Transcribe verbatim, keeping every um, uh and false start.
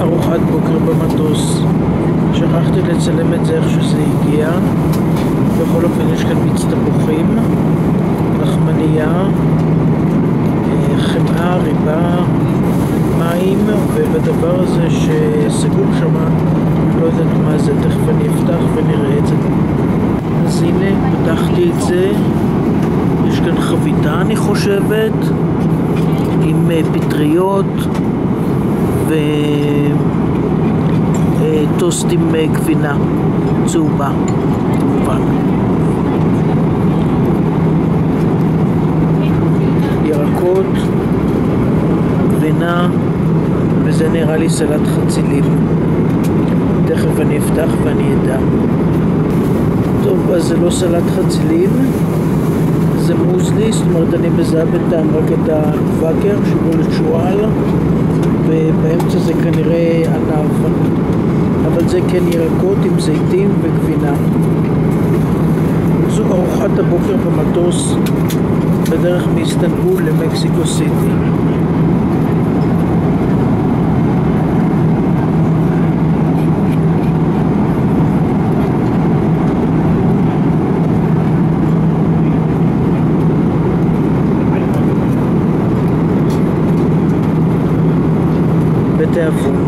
ארוחת בוקר במטוס. שכחתי לצלם את זה איך שזה הגיע. בכל אופן יש כאן מיץ תפוחים, לחמניה, חמאה, ריבה, מים, ובדבר הזה שסגור שם, לא יודעת מה זה, תכף אני אפתח ונראה את זה. אז הנה, פתחתי את זה. יש כאן חביתה אני חושבת, עם פטריות וטוסט עם גבינה צהובה כמובן. ירקות, גבינה, וזה נראה לי סלט חצילים. תכף אני אפתח ואני אדע. טוב, אז זה לא סלט חצילים, זה מוזלי, זאת אומרת אני מזהה בינתיים רק את הקוואקר שבו לשועל, ובאמצע זה כנראה ענב, אבל זה כן ירקות עם זיתים וגבינה. זו ארוחת הבוקר במטוס בדרך מאיסטנבול למקסיקו סיטי. בתיאבון.